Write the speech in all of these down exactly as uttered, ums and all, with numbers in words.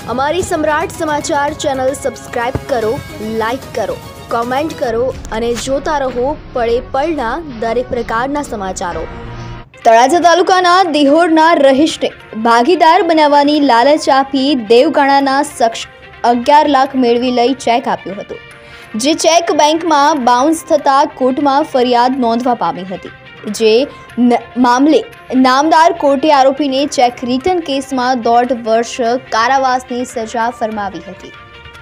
અમારી Samrat Samachar channel subscribe કરો, like કરો, કોમેન્ટ કરો અને જોતા રહો પળે પળના દરેક પ્રકારના સમાચારો। તળાજા તાલુકાના દિહોરના રહીશને ભાગીદાર બનાવવાની લાલચ આપી દેવગાણાના શખ્સ અગિયાર લાખ મેળવી લઈ ચેક આપ્યો હતો, જે ચેક બેંકમાં બાઉન્સ થતા કોર્ટમાં ફરિયાદ નોંધવા પામી હતી, જે મામલે નામદાર કોર્ટે આરોપીને ચેક રિટર્ન કેસમાં દોઢ વર્ષ કારાવાસની સજા ફરમાવી હતી।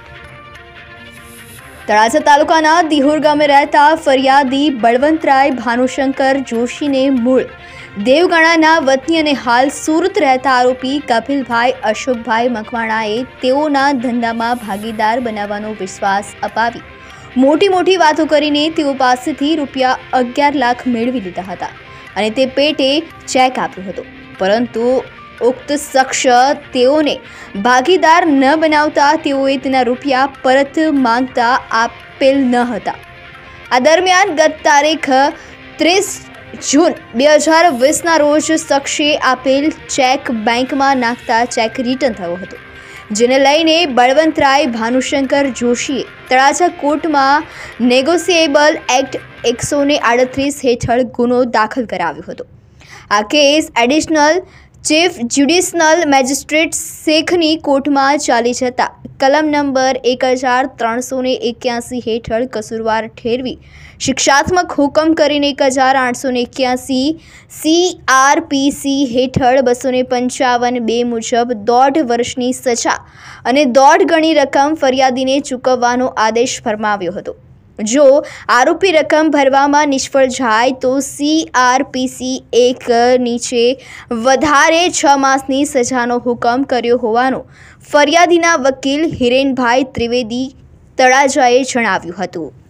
તળાજા તાલુકાના દિહોર ગામે રહેતા ફરિયાદી બળવંતરાય ભાનુશંકર જોશીને મૂળ દેવગાણાના વતની અને હાલ સુરત રહેતા આરોપી કપિલભાઈ અશોકભાઈ મકવાણાએ તેઓના ધંધામાં ભાગીદાર બનાવવાનો વિશ્વાસ અપાવી મોટી મોટી વાતો કરીને તેઓ પાસેથી રૂપિયા અગિયાર લાખ મેળવી લીધા હતા અને તે પેટે ચેક આપ્યો હતો, પરંતુ ઉક્ત શખ્સ તેઓને ભાગીદાર ન બનાવતા તેઓએ તેના રૂપિયા પરત માંગતા આપેલ ન હતા। આ દરમિયાન ગત તારીખ ત્રીસ જૂન બે હજાર વીસના રોજ શખ્સે આપેલ ચેક બેંકમાં નાખતા ચેક રિટર્ન થયો હતો, જેને લઈને બળવંતરાય ભાનુશંકર જોશીએ તળાજા કોર્ટમાં નેગોશિયેબલ એક્ટ એકસો ને આડત્રીસ હેઠળ ગુનો દાખલ કરાવ્યો હતો। આ case additional chief judicial magistrate શેખની કોર્ટમાં ચાલી જતા કલમ નંબર એક હજાર ત્રણસો ને એક્યાસી હેઠળ કસૂરવાર ઠેરવી શિક્ષાત્મક હુકમ કરીને એક હજાર આઠસો ને એક્યાસી સી આર પી સી હેઠળ બસો ને પંચાવન બે મુજબ દોઢ વર્ષની સજા અને દોઢ ગણી રકમ ફરિયાદીને ચૂકવવાનો આદેશ ફરમાવ્યો હતો। જો આરોપી રકમ ભરવામાં નિષ્ફળ જાય તો સી આર પી સી એક નીચે વધારે છ માસની સજાનો હુકમ કર્યો હોવાનું ફરિયાદીના વકીલ હિરેનભાઈ ત્રિવેદી તળાજાએ જણાવ્યું હતું।